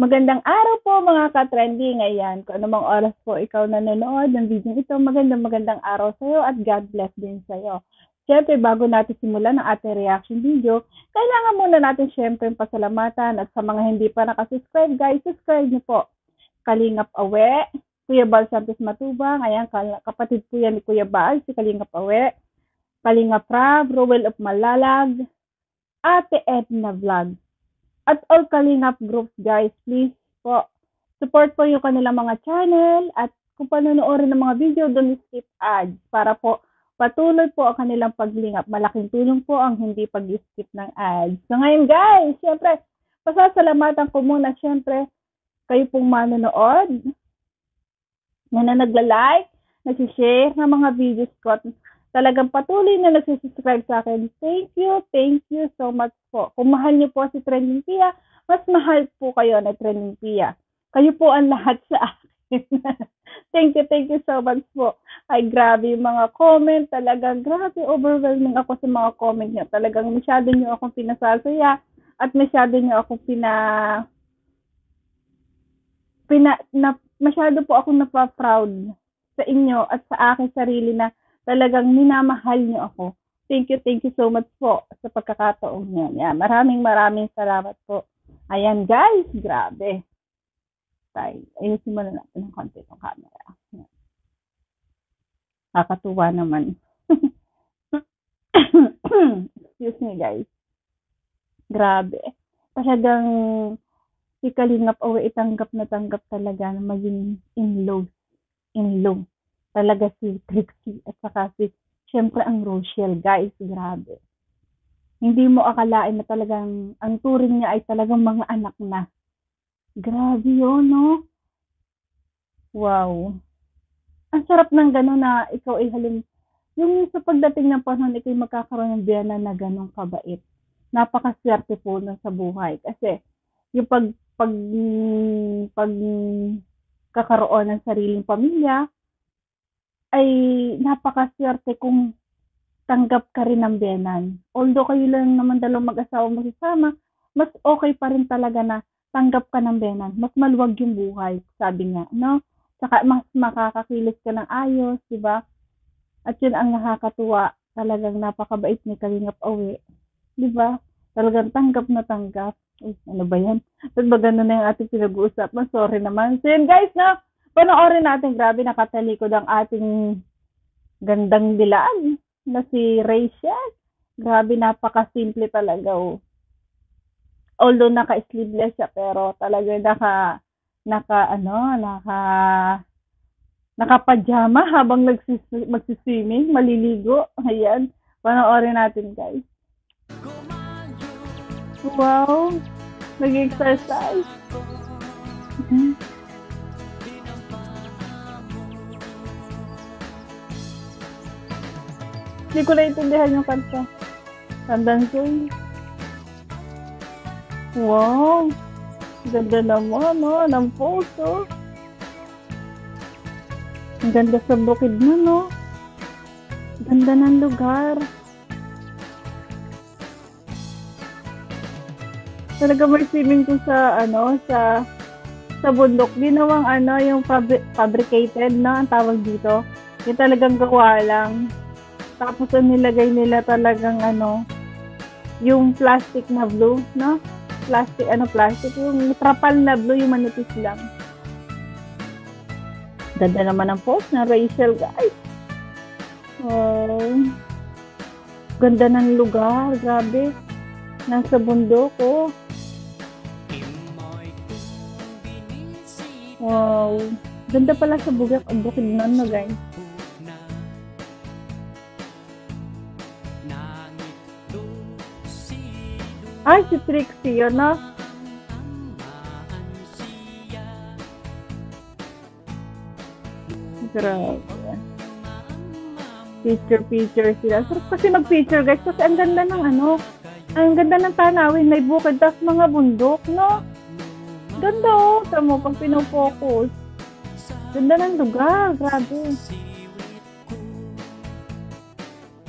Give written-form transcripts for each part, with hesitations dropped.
Magandang araw po mga ka-trending. Ayan, kung anumang oras po ikaw nanonood ng video ito, magandang araw sa iyo at God bless din sa iyo. Siyempre, bago natin simulan ang ating reaction video, kailangan muna natin siyempre pasalamatan at sa mga hindi pa nakasubscribe guys, subscribe niyo po. Kalingap Awe, Kuya Bal Santos Matubang, ayan, kapatid po yan ni Kuya Bal, si Kalingap Awe, Kalingap Rab, Rowell of Malalag, Ate Edna Vlog. At all Kalingap groups guys, please po, support po yung kanilang mga channel at kung panonoodin ng mga video, don't skip ads para po patuloy po ang kanilang paglingap. Malaking tulong po ang hindi pag-skip ng ads. So ngayon guys, syempre, pasasalamatan ko muna syempre kayo pong manonood na nagla-like, nag-share ng mga videos ko. Talagang patuloy na nagsisubscribe sa akin. Thank you so much po. Kung mahal niyo po si Trending Pia, mas mahal po kayo na Trending Pia. Kayo po ang lahat sa akin. Thank you so much po. Ay, grabe yung mga comment. Talagang grabe, overwhelming ako sa mga comment niyo. Talagang masyado niyo akong pinasasaya at masyado niyo akong masyado po akong napaproud sa inyo at sa akin sarili na talagang minamahal niyo ako. Thank you so much po sa pagkakataong niyan. Yeah, maraming salamat po. Ayan guys, grabe. Ayusin mo na natin ng konti ng camera. Nakakatuwa naman. Excuse me guys. Grabe. Pasyadang si Kalingap Awe tanggap talaga na maging in love. Talaga si Trixie at saka syempre ang Reychelle guys, grabe. Hindi mo akalain na talagang ang turing niya ay talagang mga anak na. Grabe yun, no? Wow. Ang sarap ng gano'n na ikaw ay yung sa pagdating ng panahon, ikaw ay magkakaroon ng biyana na gano'ng kabait. Napakaswerte po nun sa buhay. Kasi yung kakaroon ng sariling pamilya, ay napakaswerte kung tanggap ka rin ng biyenan. Although kayo lang naman dalawang mag-asawa magsasama, mas okay pa rin talaga na tanggap ka ng biyenan. Mas maluwag yung buhay, sabi nga, no? Saka mas makakakilos ka ng ayos, di ba? At yun ang nakakatuwa. Talagang napakabait ni Kalingap Awe. Di ba? Talagang tanggap na tanggap. Ay, ano ba yan? Ba't ba gano'n na yung ating pinag-uusapan? Sorry naman. So yun guys, no? Panoorin natin, grabe nakatalikod ang ating gandang dilaan na si Reychelle. Grabe, napaka-simple talaga. Oh. Although naka-sleeveless siya, pero talaga naka-pajama habang magsiswimming, maliligo. Ayan, panoorin natin guys. Wow, nag-exercise. Hindi ko naintindihan yung kanta. Tandansoy. Wow! Ganda naman, no? Ng photo. Ang ganda sa bukid na, no? Ganda ng lugar. Talaga may swimming ko sa, sa bundok. Ginawang, yung fabricated, no? Ang tawag dito. Yung talagang gawa lang. Tapos nilagay nila talagang yung plastic na blue, no? Plastic, yung trapal na blue, yung manipis lang. Ganda naman ang post na Reychelle, guys. Oh. Ganda ng lugar, grabe. Nasa bundok, oh. Wow. Ganda pala sa bukid nun, no, guys. Ay, si Trixie yun, no? Grabe. Picture sila. Sarap kasi mag-picture, guys. Kasi ang ganda ng ang ganda ng tanawin. May bukid, tas mga bundok, no? Ganda, oh. Tama mo, pag pinofocus. Ganda ng lugar. Grabe.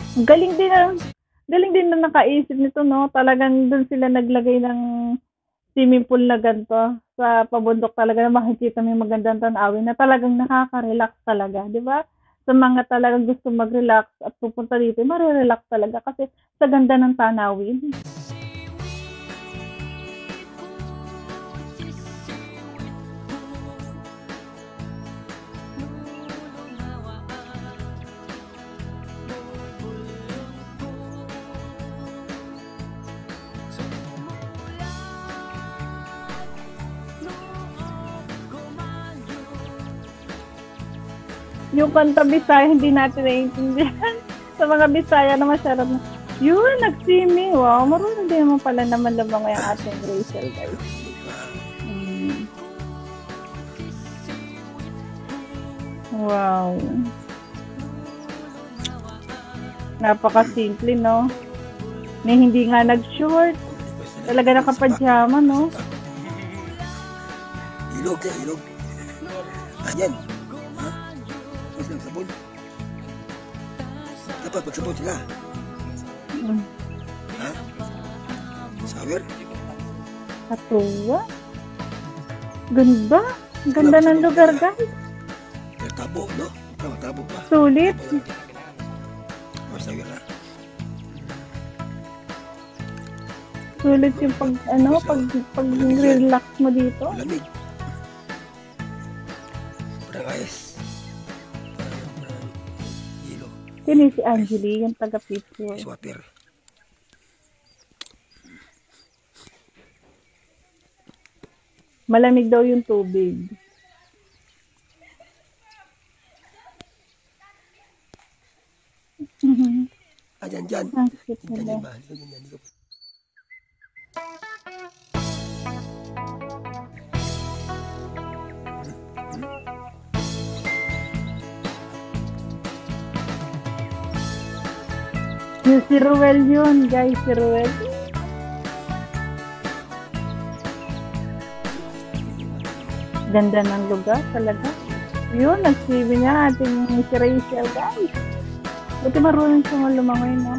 Galing din na nakaisip nito, no? Talagang doon sila naglagay ng swimming pool na ganito sa pabundok talaga na makikita mo yung magandang tanawin na talagang nakaka-relax talaga, di ba? Sa mga talagang gusto mag-relax at pupunta dito, marirelax talaga kasi sa ganda ng tanawin. Yung kanta Bisaya, hindi natin naiintindihan. Sa mga Bisaya na masyarap na, yun, nag-swimming. Wow, marunong din naman pala naman lamang yung ating Reychelle, guys. Wow. Napaka-simple, no? May hindi nga nag-short. Talaga naka-pajama, no? Ilog ka, ilog. Ayan. Mas ng sabon. Dapat magsabon sila. Ha? Sawer? Katuwa. Ganda. Ganda ng lugar, guys. Tabo, no? Tabo pa. Sulit. Sawer na. Sulit yung pag-relax mo dito. Lamig. Parang ice. Hilo. Sino si Angeli, yung taga-picture. Ice water. Malamig daw yung tubig. Dyan. Ang cute Dyan nila. ba? Dyan. Yung si Ruel yun, guys, si Ruel. Ganda ng lugar talaga. Yun, nag-swimming niya ating si Reychelle, guys. Buti marunong siya lumangoy, no?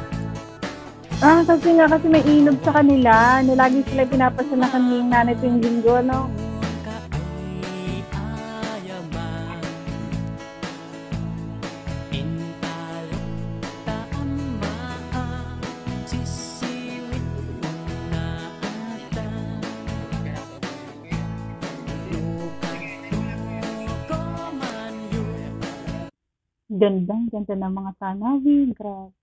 Kasi may inog sa kanila. Lagi sila pinapasya na kanilang nanay tuwing linggo, no? Ganda ng mga tanawin. Grabe.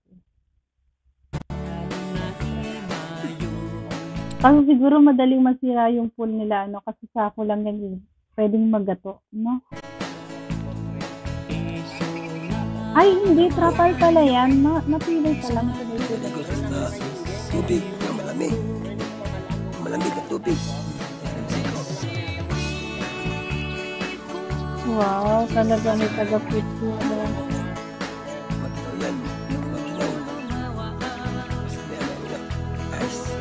Kasi siguro madaling masira yung pool nila, no? Kasi sako lang yan, pwedeng magato, no? Ay, hindi. Trapal pala yan. Napilay pa lang. Tubig na malamig. Malamig na tubig. Wow, talaga may taga-picture. Yan. Ice.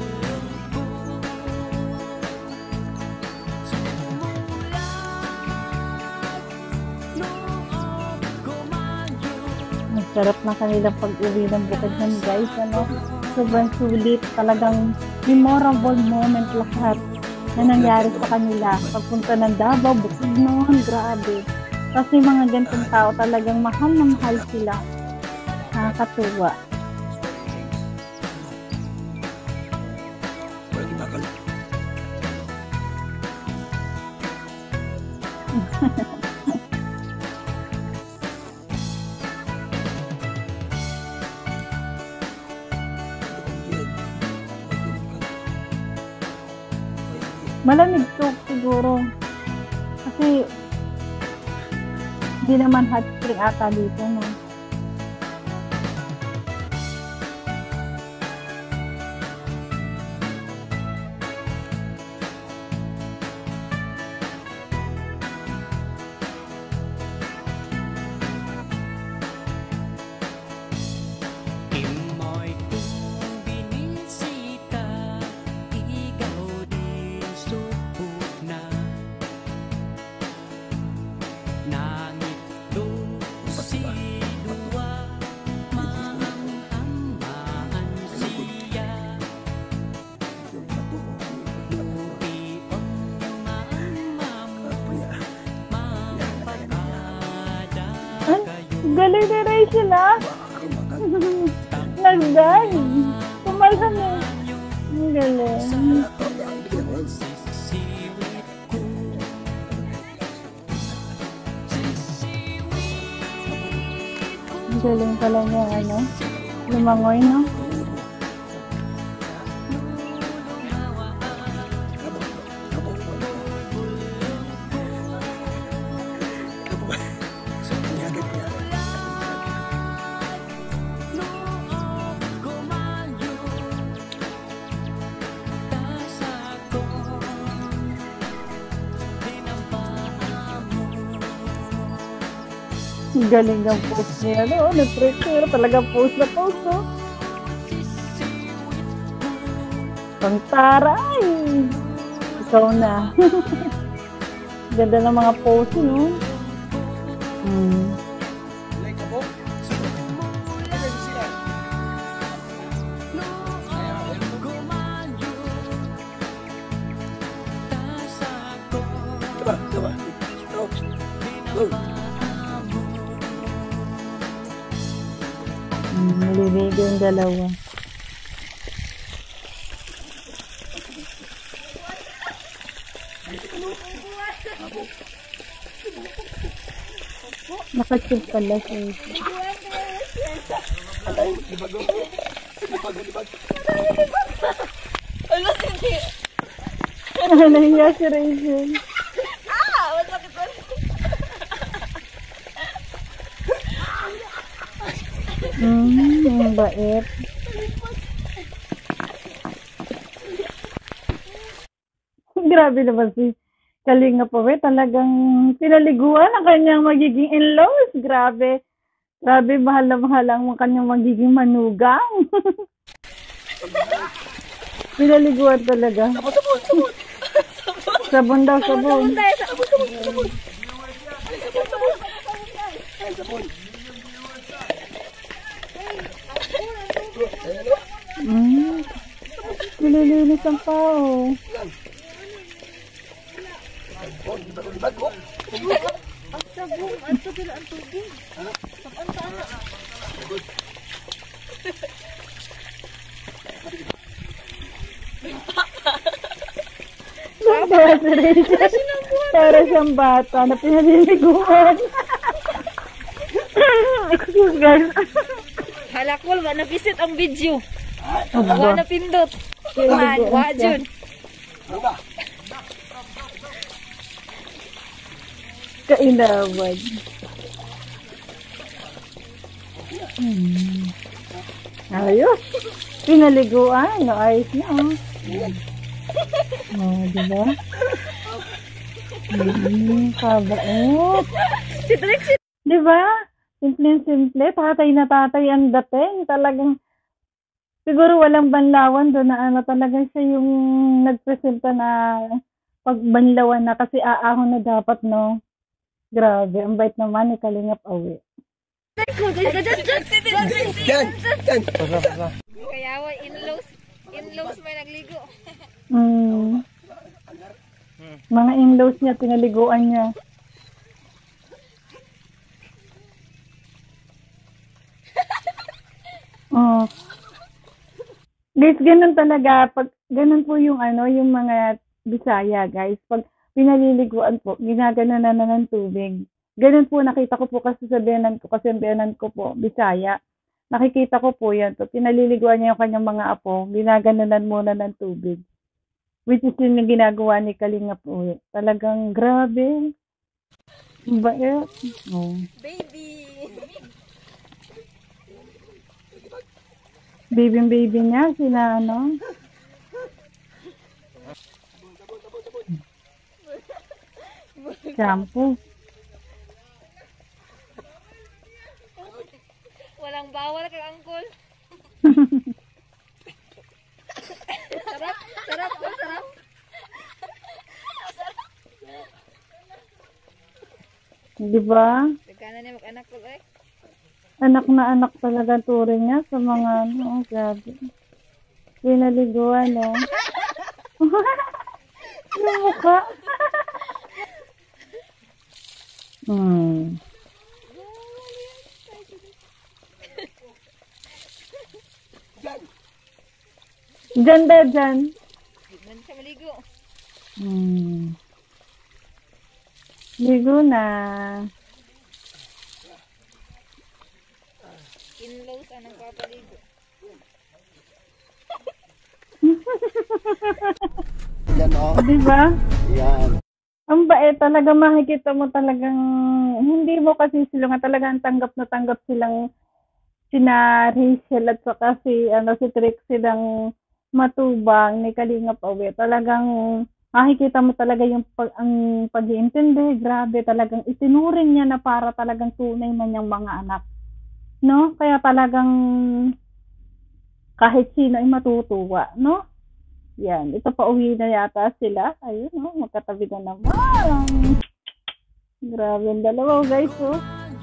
Masarap na kanilang pag-uwi ng Bukidnon, guys, ano? Sobrang sulit, talagang memorable moment lahat na nangyari sa kanila. Pagpunta ng Davao, Bukidnon, grabe. Kasi mga ganitong tao talagang mahal na mahal sila. Nakakatuwa. Malamig to siguro. Kasi hindi naman hot spring ata dito, no? Galing ni Reychelle, ah. Nag-dive. Kumalhan eh. Ang galing. Ang galing pala niya, ano? Lumangoy, no? Galing ng post niya, no? Nag-pressure. Talagang post na post, no? Pangtaray! Ikaw na. Ganda ng mga post, no? Naliligo yung dalawa. Nakachip pala siya. Nahiya si Reychelle. Ang bait. Grabe naman si Kalingap Awe. Talagang pinaliguan ang kanyang magiging in-laws. Grabe. Grabe, mahal na mahal ang kanyang magiging manugang. Pinaliguan talaga. Sabon. Sabon daw, sabon. Nililinis ang pao. Ang sabong, ang tubig, ang tubig. Ang sana. Para siyang bata na pinaliliguan. Excuse guys. Halakol, wa na visit ang video. Wa na pindot. Man, wa jud. Kainaman. Ayos. Pinaliguan. No, ayos na. Oh, diba? Kabait. Si Trixie. Diba? Simple-simple. Tatay na tatay ang dating. Talagang siguro walang banlawan doon na ano talaga siya yung nagpresenta na pagbanlawan na kasi aahon na dapat, no? Grabe. Ang bait naman ni Kalingap Awe. Yan! Kaya wa in-laws may nagligo. Mga in-laws niya, pinaliguan niya. Oh. Guys, ganun talaga. Pag ganun po yung ano, yung mga Bisaya, guys. Pag pinaliliguan po, ginagano na ng tubig. Ganun po, nakita ko po kasi sa biyanan ko, kasi ang biyanan ko po, Bisaya. Nakikita ko po yan. So, pinaliliguan niya yung kanyang mga apo, ginaganunan muna ng tubig. Which is yun yung ginagawa ni Kalingap Awe. Talagang grabe. Bait. Oh. Baby. Baby niya, sila ano. Shampoo. Walang bawal kay angkol. Sarap, sarap, sarap. Diba? Teka na niya mag-anak ko eh. Anak na anak talaga turing niya sa mga ano. Oh, grabe. Pinaliguan, no? Yung mukha. Diyan daw, dyan. Hindi siya maligo. Ligo na. Inlaws anong papaligo. Yan o. Diba? Yan. Ang bait talaga, makikita mo talagang, hindi mo kasi silungan, talagang tanggap na tanggap silang sina Reychelle at saka si Trixie ng matubang ni Kalingap Awe. Talagang makikita mo talaga ang pag-iintindi. Grabe, talagang itinuring niya na para talagang tunay na niyang mga anak. No? Kaya talagang kahit sino ay matutuwa, no? Yan, ito pa uwi na yata sila. Ayun, no? Magkatabi na naman. Grabe ang dalawa, guys, oh.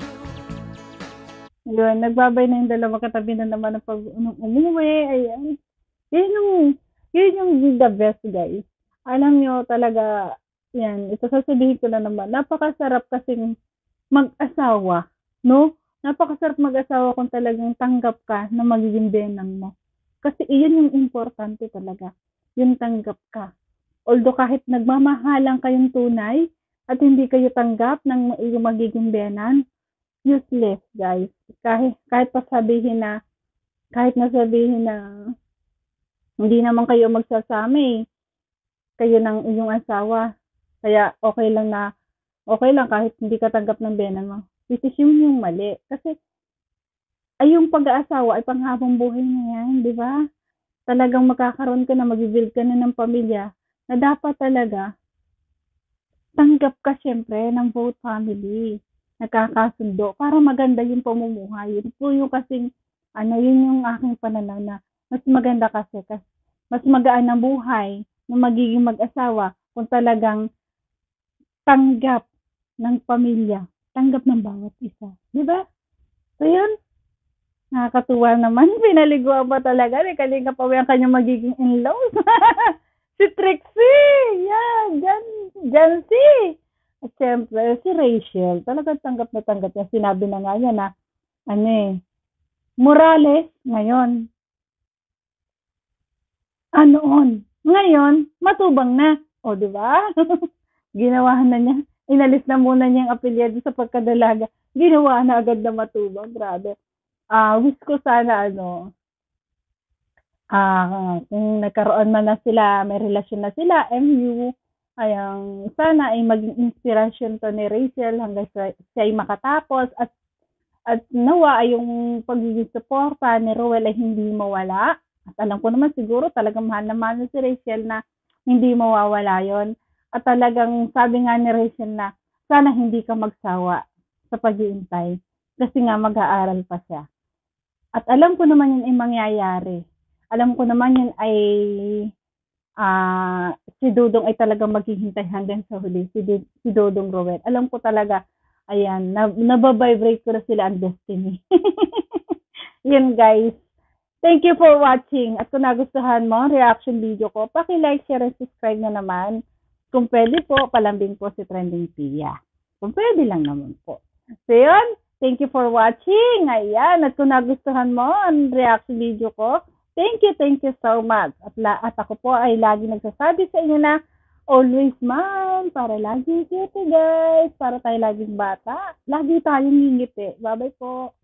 Yun, nagbabay na yung dalawa, katabi na naman ng pag umuwi. Ayan. Yun yung the best, guys. Alam nyo talaga, yan, ito sasabihin ko na naman, napakasarap kasing mag-asawa, no? Napakasarap mag-asawa kung talagang tanggap ka na magiging benang mo. Kasi iyon yung importante talaga. Yung tanggap ka. Although kahit nagmamahalan kayong tunay at hindi kayo tanggap ng iyong magiging benan, useless, guys. Kahit nasabihin na hindi naman kayo magsasama kayo ng iyong asawa. Kaya okay lang kahit hindi ka tanggap ng benan mo. Which is yung mali. Kasi ay yung pag-aasawa ay panghabang buhay na yan, di ba? Talagang magkakaroon ka na, mag-build ka na ng pamilya na dapat talaga tanggap ka syempre ng both family. Nagkakasundo para maganda yung pamumuhay. Yun po yung kasing, yun yung aking pananaw na mas maganda kasi mas magaan ang buhay ng magiging mag-asawa kung talagang tanggap ng pamilya, tanggap ng bawat isa. Di ba? So yun, nakakatuwa naman. Pinaliguan ba talaga ni Kalingap Awe ang kanyang magiging in-laws? Si Trixie! Yan! Jancy! At syempre, si Reychelle. Talagang tanggap na tanggap niya. Sinabi na nga niya na, Morales, ngayon. Anoon? Ngayon, matubang na. O, di ba? Ginawahan na niya. Inalis na muna niya ang apelyido sa pagkadalaga. Ginawa na agad na matubang. Grabe. Wish ko sana kung nagkaroon man na sila, may relasyon na sila, MU, sana ay maging inspiration to ni Reychelle hanggang siya ay makatapos at nawa ay yung pagiging suporta ni Rowell ay hindi mawala. At alam ko naman siguro talagang mahal na mahal si Reychelle na hindi mawawala yon. At talagang sabi nga ni Reychelle na sana hindi ka magsawa sa pag-iintay kasi nga mag-aaral pa siya. At alam ko naman yun ay mangyayari. Alam ko naman yun ay si Dodong ay talagang maghihintay hanggang sa huli. Si Dodong Rowell. Alam ko talaga, ayan, nababibrate ko na sila ang destiny. Yun, guys. Thank you for watching. At kung nagustuhan mo ang reaction video ko, paki-like, share, and subscribe na naman. Kung pwede po, palambing po si Trending Pia. Kung pwede lang naman po. So yun, thank you for watching. Ayan, at kung nagustuhan mo ang reaction video ko, thank you so much. At ako po ay lagi nagsasabi sa inyo na always smile para lagi cute, guys. Para tayo laging bata. Lagi tayong ngingiti. Bye-bye po.